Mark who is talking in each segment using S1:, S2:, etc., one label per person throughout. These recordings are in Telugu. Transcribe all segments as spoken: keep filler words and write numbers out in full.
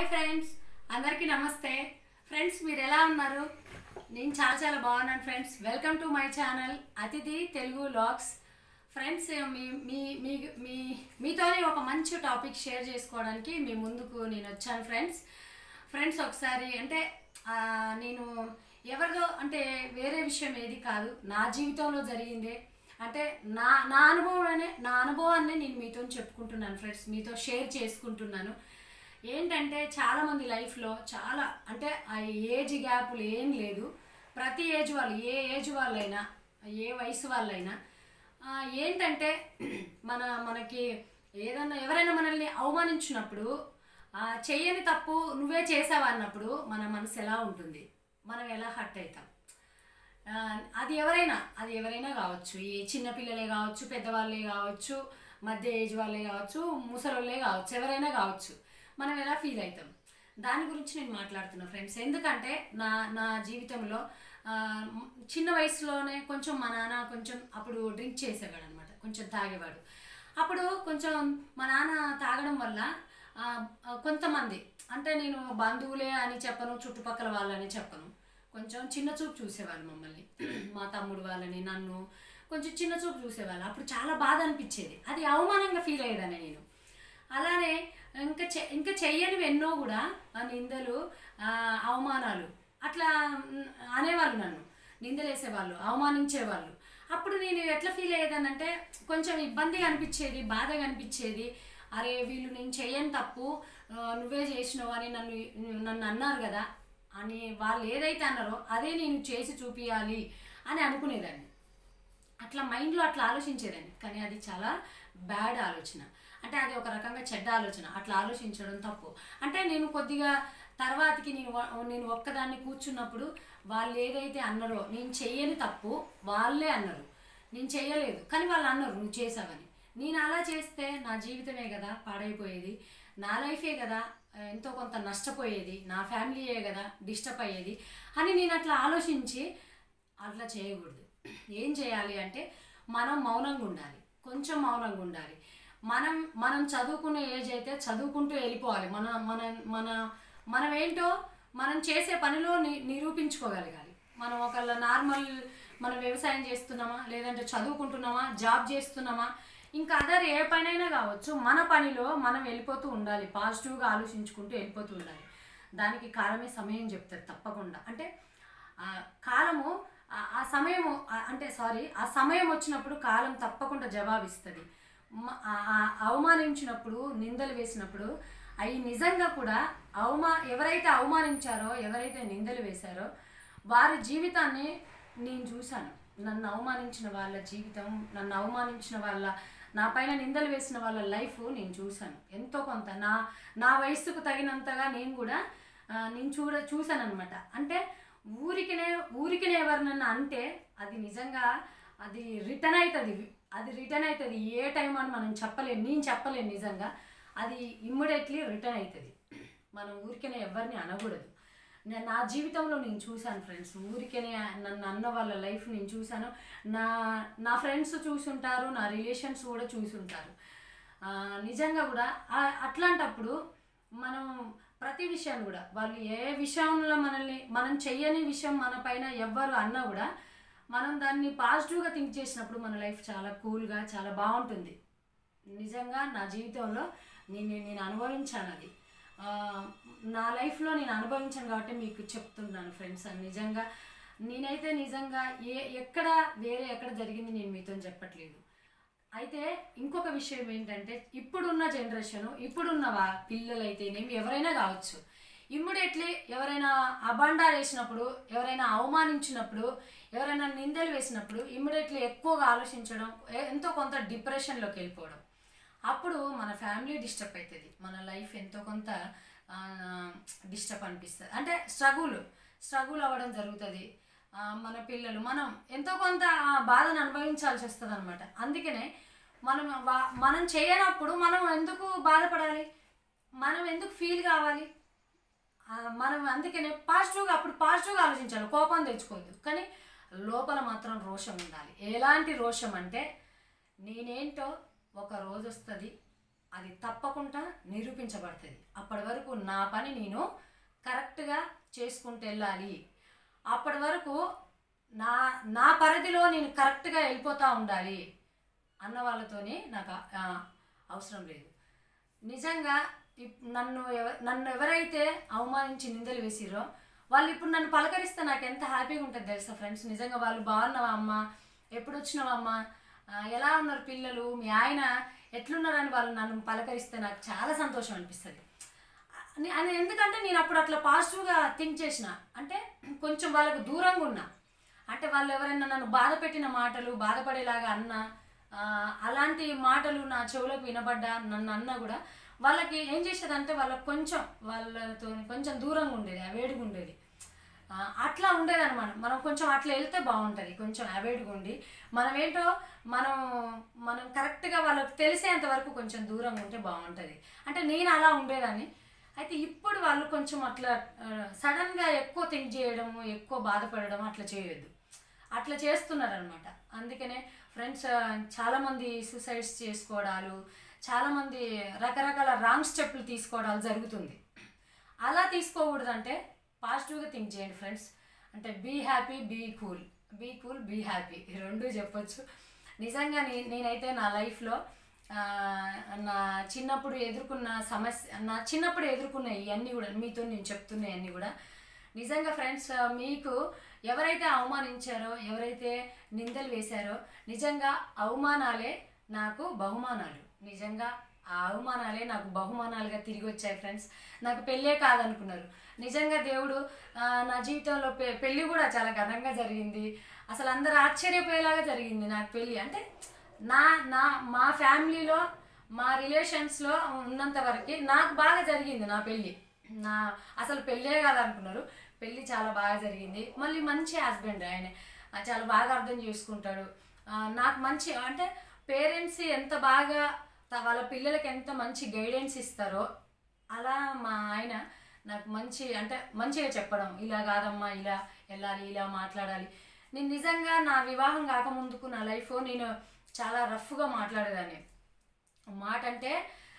S1: హాయ్ ఫ్రెండ్స్, అందరికీ నమస్తే. ఫ్రెండ్స్, మీరు ఎలా ఉన్నారు? నేను చాలా చాలా బాగున్నాను friends. Welcome to my channel Athithi Telugu vlogs. Friends, మీ మీ మీ మీ మీతోనే ఒక మంచి టాపిక్ షేర్ చేసుకోవడానికి మీ ముందుకు నేను వచ్చాను ఫ్రెండ్స్. ఫ్రెండ్స్ ఒకసారి అంటే నేను ఎవరిదో అంటే వేరే విషయం ఏది కాదు, నా జీవితంలో జరిగిందే. అంటే నా నా అనుభవాన్ని నా అనుభవాన్ని నేను మీతో చెప్పుకుంటున్నాను ఫ్రెండ్స్, మీతో షేర్ చేసుకుంటున్నాను. ఏంటంటే చాలామంది లైఫ్లో చాలా అంటే ఆ ఏజ్ గ్యాపులు ఏం లేదు. ప్రతి ఏజ్ వాళ్ళు, ఏ ఏజ్ వాళ్ళైనా, ఏ వయసు వాళ్ళైనా ఏంటంటే మన మనకి ఏదన్నా ఎవరైనా మనల్ని అవమానించినప్పుడు, చెయ్యని తప్పు నువ్వే చేసావు అన్నప్పుడు మన మనసు ఎలా ఉంటుంది, మనం ఎలా హర్ట్ అవుతాం. అది ఎవరైనా అది ఎవరైనా కావచ్చు, ఈ చిన్నపిల్లలే కావచ్చు, పెద్దవాళ్ళే కావచ్చు, మధ్య ఏజ్ వాళ్ళే కావచ్చు, ముసలోళ్ళే కావచ్చు, ఎవరైనా కావచ్చు, మనం ఎలా ఫీల్ అవుతాం దాని గురించి నేను మాట్లాడుతున్నా ఫ్రెండ్స్. ఎందుకంటే నా నా జీవితంలో చిన్న వయసులోనే కొంచెం మా నాన్న కొంచెం అప్పుడు డ్రింక్ చేసేవాడు అనమాట, కొంచెం తాగేవాడు. అప్పుడు కొంచెం మా నాన్న తాగడం వల్ల కొంతమంది, అంటే నేను బంధువులే అని చెప్పను, చుట్టుపక్కల వాళ్ళని చెప్పను, కొంచెం చిన్న చూపు చూసేవాళ్ళు మమ్మల్ని, మా తమ్ముడు వాళ్ళని, నన్ను కొంచెం చిన్న చూపు చూసేవాళ్ళు. అప్పుడు చాలా బాధ అనిపించేది, అది అవమానంగా ఫీల్ అయ్యేదాన్ని నేను. అలానే ఇంకా చె ఇంకా చెయ్యనివి ఎన్నో కూడా నిందలు, అవమానాలు అట్లా అనేవాళ్ళు, నన్ను నిందలేసేవాళ్ళు, అవమానించేవాళ్ళు. అప్పుడు నేను ఎట్లా ఫీల్ అయ్యేదానంటే కొంచెం ఇబ్బందిగా అనిపించేది, బాధగా అనిపించేది. అరే వీళ్ళు నేను చెయ్యని తప్పు నువ్వే చేసినావు అని నన్ను నన్ను అన్నారు కదా అని, వాళ్ళు ఏదైతే అన్నారో అదే నేను చేసి చూపించాలి అని అనుకునేదాన్ని. అట్లా మైండ్లో అట్లా ఆలోచించేదాన్ని. కానీ అది చాలా బ్యాడ్ ఆలోచన, అంటే అది ఒక రకంగా చెడ్డ ఆలోచన. అట్లా ఆలోచించడం తప్పు. అంటే నేను కొద్దిగా తర్వాతకి నేను నేను ఒక్కదాన్ని కూర్చున్నప్పుడు వాళ్ళు ఏదైతే అన్నారో, నేను చెయ్యని తప్పు వాళ్ళే అన్నారు, నేను చెయ్యలేదు కానీ వాళ్ళు అన్నారు నువ్వు చేసావని. నేను అలా చేస్తే నా జీవితమే కదా పాడైపోయేది, నా లైఫే కదా ఎంతో కొంత నష్టపోయేది, నా ఫ్యామిలీయే కదా డిస్టర్బ్ అయ్యేది అని నేను అట్లా ఆలోచించి అట్లా చేయకూడదు. ఏం చేయాలి అంటే మనం మౌనంగా ఉండాలి, కొంచెం మౌనంగా ఉండాలి. మనం మనం చదువుకునే ఏజ్ అయితే చదువుకుంటూ వెళ్ళిపోవాలి. మన మన మన మనం ఏంటో మనం చేసే పనిలో ని నిరూపించుకోగలగాలి. మనం ఒకళ్ళ నార్మల్ మనం వ్యవసాయం చేస్తున్నామా, లేదంటే చదువుకుంటున్నామా, జాబ్ చేస్తున్నామా, ఇంకా అదర్ ఏ పనైనా కావచ్చు, మన పనిలో మనం వెళ్ళిపోతూ ఉండాలి, పాజిటివ్గా ఆలోచించుకుంటూ వెళ్ళిపోతూ ఉండాలి. దానికి కాలమే సమయం చెప్తుంది తప్పకుండా. అంటే కాలము ఆ సమయము అంటే సారీ ఆ సమయం వచ్చినప్పుడు కాలం తప్పకుండా జవాబిస్తుంది. అవమానించినప్పుడు, నిందలు వేసినప్పుడు అవి నిజంగా కూడా అవమా ఎవరైతే అవమానించారో, ఎవరైతే నిందలు వేశారో వారి జీవితాన్ని నేను చూశాను. నన్ను అవమానించిన వాళ్ళ జీవితం, నన్ను అవమానించిన వాళ్ళ, నా పైన నిందలు వేసిన వాళ్ళ లైఫ్ నేను చూశాను. ఎంతో కొంత నా నా వయసుకు తగినంతగా నేను కూడా నేను చూడ చూశాను అనమాట. అంటే ఊరికినే ఊరికినే ఎవరినన్నా అంటే అది నిజంగా అది రిటర్న్ అవుతుంది, అది రిటర్న్ అవుతుంది. ఏ టైం అని మనం చెప్పలేము, నేను చెప్పలేను. నిజంగా అది ఇమ్మీడియట్లీ రిటర్న్ అవుతుంది. మనం ఊరికనే ఎవరిని అనకూడదు. నేను నా జీవితంలో నేను చూశాను ఫ్రెండ్స్, ఊరికనే నన్ను అన్న వాళ్ళ లైఫ్ నేను చూశాను. నా నా ఫ్రెండ్స్ చూసుంటారు, నా రిలేషన్స్ కూడా చూసుంటారు. నిజంగా కూడా అట్లాంటప్పుడు మనం ప్రతి విషయాన్ని కూడా, వాళ్ళు ఏ విషయంలో మనల్ని మనం చెయ్యని విషయం మన పైన ఎవ్వరు అన్నా కూడా మనం దాన్ని పాజిటివ్గా థింక్ చేసినప్పుడు మన లైఫ్ చాలా కూల్గా, చాలా బాగుంటుంది. నిజంగా నా జీవితంలో నేను నేను అనుభవించాను అది. నా లైఫ్లో నేను అనుభవించాను కాబట్టి మీకు చెప్తున్నాను ఫ్రెండ్స్. నిజంగా నేనైతే నిజంగా ఏ ఎక్కడ వేరే ఎక్కడ జరిగింది నేను మీతో చెప్పట్లేదు. అయితే ఇంకొక విషయం ఏంటంటే, ఇప్పుడున్న జనరేషను, ఇప్పుడున్న వా పిల్లలైతేనేమి ఎవరైనా కావచ్చు, ఇమ్మీడియట్లీ ఎవరైనా అబండాలు వేసినప్పుడు, ఎవరైనా అవమానించినప్పుడు, ఎవరైనా నిందలు వేసినప్పుడు ఇమ్మీడియట్లీ ఎక్కువగా ఆలోచించడం, ఎంతో కొంత డిప్రెషన్లోకి వెళ్ళిపోవడం. అప్పుడు మన ఫ్యామిలీ డిస్టర్బ్ అవుతుంది, మన లైఫ్ ఎంతో కొంత డిస్టర్బ్ అనిపిస్తుంది. అంటే స్ట్రగుల్ స్ట్రగుల్ అవ్వడం జరుగుతుంది. మన పిల్లలు, మనం ఎంతో కొంత బాధను అనుభవించాల్సి వస్తుంది అనమాట. అందుకనే మనం మనం చేయనప్పుడు మనం ఎందుకు బాధపడాలి, మనం ఎందుకు ఫీల్ కావాలి, మనం అందుకనే పాజిటివ్గా అప్పుడు పాజిటివ్గా ఆలోచించాలి. కోపం తెచ్చుకోవద్దు, కానీ లోపల మాత్రం రోషం ఉండాలి. ఎలాంటి రోషం అంటే, నేనేంటో ఒక రోజు వస్తుంది, అది తప్పకుండా నిరూపించబడుతుంది. అప్పటి వరకు నా పని నేను కరెక్ట్గా చేసుకుంటూ వెళ్ళాలి. అప్పటి వరకు నా నా పరిధిలో నేను కరెక్ట్గా వెళ్ళిపోతూ ఉండాలి అన్న వాళ్ళతోనే నాకు అవసరం లేదు. నిజంగా నన్ను ఎవ నన్ను ఎవరైతే అవమానించి నిందలు వేసిరో వాళ్ళు ఇప్పుడు నన్ను పలకరిస్తే నాకు ఎంత హ్యాపీగా ఉంటుంది తెలుసా ఫ్రెండ్స్. నిజంగా వాళ్ళు బాగున్నావా అమ్మ, ఎప్పుడు వచ్చినావా అమ్మ, ఎలా ఉన్నారు పిల్లలు, మీ ఆయన ఎట్లున్నారని వాళ్ళు నన్ను పలకరిస్తే నాకు చాలా సంతోషం అనిపిస్తుంది. అని ఎందుకంటే నేను అప్పుడు అట్లా పాజిటివ్గా థింక్ చేసిన, అంటే కొంచెం వాళ్ళకు దూరంగా ఉన్నా, అంటే వాళ్ళు ఎవరైనా నన్ను బాధ పెట్టిన మాటలు బాధపడేలాగా అన్నా, అలాంటి మాటలు నా చెవులకు వినబడ్డా నన్ను అన్నా కూడా వాళ్ళకి ఏం చేసేదంటే వాళ్ళకి కొంచెం వాళ్ళతో కొంచెం దూరంగా ఉండేది, అవేడిగా ఉండేది. అట్లా ఉండేదన్నమాట. మనం కొంచెం అట్లా వెళ్తే బాగుంటుంది, కొంచెం అవేడిగా ఉండి మనం ఏంటో మనం మనం కరెక్ట్గా వాళ్ళకి తెలిసేంత వరకు కొంచెం దూరంగా ఉంటే బాగుంటుంది. అంటే నేను అలా ఉండేదాన్ని. అయితే ఇప్పుడు వాళ్ళు కొంచెం అట్లా సడన్గా ఎక్కువ థింక్ చేయడము, ఎక్కువ బాధపడడం అట్లా చేయొద్దు, అట్లా చేస్తున్నారనమాట. అందుకనే ఫ్రెండ్స్ చాలామంది సూసైడ్స్ చేసుకోవడాలు, చాలామంది రకరకాల రాంగ్ స్టెప్లు తీసుకోవడాలు జరుగుతుంది. అలా తీసుకోకూడదంటే పాజిటివ్గా థింక్ చేయండి ఫ్రెండ్స్. అంటే be happy, be cool, be cool be happy ఈ రెండు చెప్పొచ్చు. నిజంగా నే నేనైతే నా లైఫ్లో నా చిన్నప్పుడు ఎదుర్కొన్న సమస్య, నా చిన్నప్పుడు ఎదుర్కొన్న ఇవన్నీ కూడా మీతో నేను చెప్తున్నాయన్నీ కూడా నిజంగా ఫ్రెండ్స్. మీకు ఎవరైతే అవమానించారో, ఎవరైతే నిందలు వేశారో, నిజంగా అవమానాలే నాకు బహుమానాలు. నిజంగా ఆ అవమానాలే నాకు బహుమానాలుగా తిరిగి వచ్చాయి ఫ్రెండ్స్. నాకు పెళ్ళే కాదనుకున్నారు. నిజంగా దేవుడు నా జీవితంలో పె పెళ్ళి కూడా చాలా ఘనంగా జరిగింది. అసలు అందరూ ఆశ్చర్యపోయేలాగా జరిగింది నాకు పెళ్ళి. అంటే నా నా మా ఫ్యామిలీలో మా రిలేషన్స్లో ఉన్నంత వరకు నాకు బాగా జరిగింది నా పెళ్ళి. నా అసలు పెళ్ళే కాదనుకున్నారు, పెళ్ళి చాలా బాగా జరిగింది. మళ్ళీ మంచి హస్బెండ్, ఆయన చాలా బాగా అర్థం చేసుకుంటాడు. నాకు మంచి అంటే పేరెంట్స్ ఎంత బాగా వాళ్ళ పిల్లలకి ఎంత మంచి గైడెన్స్ ఇస్తారో అలా మా ఆయన నాకు మంచి అంటే మంచిగా చెప్పడం, ఇలా కాదమ్మా, ఇలా వెళ్ళాలి, ఇలా మాట్లాడాలి. నేను నిజంగా నా వివాహం కాకముందుకు నా లైఫ్ నేను చాలా రఫ్గా మాట్లాడేదాన్ని. మాట అంటే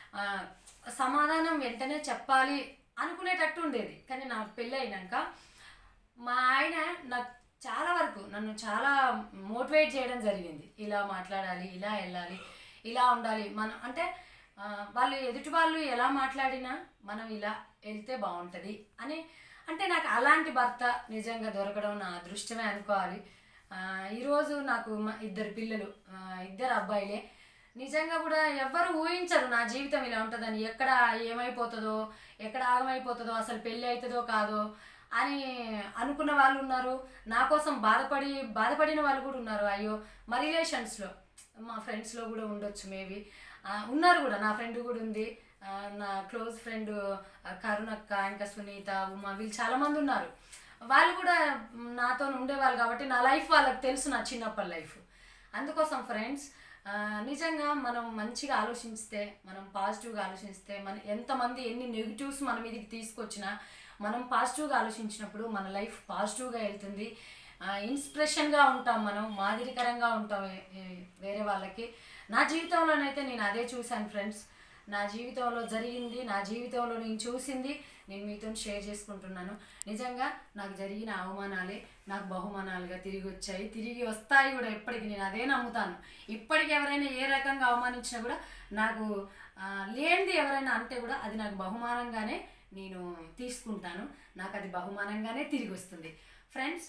S1: సమాధానం వెంటనే చెప్పాలి అనుకునేటట్టు ఉండేది. కానీ నా పెళ్ళి అయినాక మా ఆయన నాకు చాలా వరకు నన్ను చాలా మోటివేట్ చేయడం జరిగింది. ఇలా మాట్లాడాలి, ఇలా వెళ్ళాలి, ఇలా ఉండాలి మనం. అంటే వాళ్ళు ఎదుటి వాళ్ళు ఎలా మాట్లాడినా మనం ఇలా వెళ్తే బాగుంటుంది అని. అంటే నాకు అలాంటి భర్త నిజంగా దొరకడం నా అదృష్టమే అనుకోవాలి. ఈరోజు నాకు ఇద్దరు పిల్లలు, ఇద్దరు అబ్బాయిలే. నిజంగా కూడా ఎవ్వరు ఊహించరు నా జీవితం ఇలా ఉంటుందని. ఎక్కడ ఏమైపోతుందో, ఎక్కడ ఆగమైపోతుందో, అసలు పెళ్ళి అవుతుందో కాదో అని అనుకున్న వాళ్ళు ఉన్నారు. నా కోసం బాధపడి బాధపడిన వాళ్ళు కూడా ఉన్నారు. అయ్యో మా రిలేషన్స్లో మా ఫ్రెండ్స్లో కూడా ఉండొచ్చు, మేబీ ఉన్నారు కూడా. నా ఫ్రెండ్ కూడా ఉంది, నా క్లోజ్ ఫ్రెండ్ కరుణక్క, ఇంకా సునీత, ఉమా, వీళ్ళు చాలామంది ఉన్నారు. వాళ్ళు కూడా నాతో ఉండేవాళ్ళు కాబట్టి నా లైఫ్ వాళ్ళకి తెలుసు, నా చిన్నప్పటి లైఫ్. అందుకోసం ఫ్రెండ్స్ నిజంగా మనం మంచిగా ఆలోచిస్తే, మనం పాజిటివ్గా ఆలోచిస్తే, మన ఎంతమంది ఎన్ని నెగిటివ్స్ మన మీదకి తీసుకొచ్చినా మనం పాజిటివ్గా ఆలోచించినప్పుడు మన లైఫ్ పాజిటివ్గా వెళ్తుంది. ఇన్స్పిరేషన్గా ఉంటాం, మనం మాదిరికరంగా ఉంటాం వేరే వాళ్ళకి. నా జీవితంలోనైతే నేను అదే చూశాను ఫ్రెండ్స్. నా జీవితంలో జరిగింది, నా జీవితంలో నేను చూసింది నేను మీతో షేర్ చేసుకుంటున్నాను. నిజంగా నాకు జరిగిన అవమానాలే నాకు బహుమానాలుగా తిరిగి వచ్చాయి, తిరిగి వస్తాయి కూడా. ఎప్పటికీ నేను అదే నమ్ముతాను. ఇప్పటికి ఎవరైనా ఏ రకంగా అవమానించినా కూడా నాకు లేనిది ఎవరైనా అంటే కూడా అది నాకు బహుమానంగానే నేను తీసుకుంటాను. నాకు అది బహుమానంగానే తిరిగి వస్తుంది. ఫ్రెండ్స్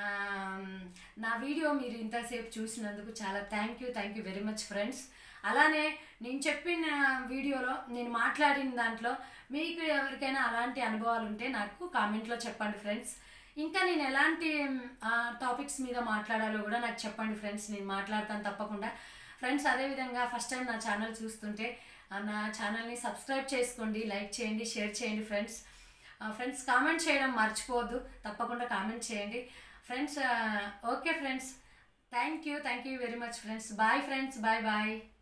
S1: నా వీడియో మీరు ఇంతసేపు చూసినందుకు చాలా thank you thank you very much friends. అలానే నేను చెప్పిన వీడియోలో నేను మాట్లాడిన దాంట్లో మీకు ఎవరికైనా అలాంటి అనుభవాలు ఉంటే నాకు కామెంట్లో చెప్పండి ఫ్రెండ్స్. ఇంకా నేను ఎలాంటి టాపిక్స్ మీద మాట్లాడాలో కూడా నాకు చెప్పండి ఫ్రెండ్స్, నేను మాట్లాడతాను తప్పకుండా. ఫ్రెండ్స్ అదేవిధంగా ఫస్ట్ టైం నా ఛానల్ చూస్తుంటే నా ఛానల్ని సబ్స్క్రైబ్ చేసుకోండి, లైక్ చేయండి, షేర్ చేయండి ఫ్రెండ్స్. ఫ్రెండ్స్ కామెంట్ చేయడం మర్చిపోవద్దు, తప్పకుండా కామెంట్ చేయండి friends. Okay friends, thank you thank you very much friends. Bye friends, bye bye.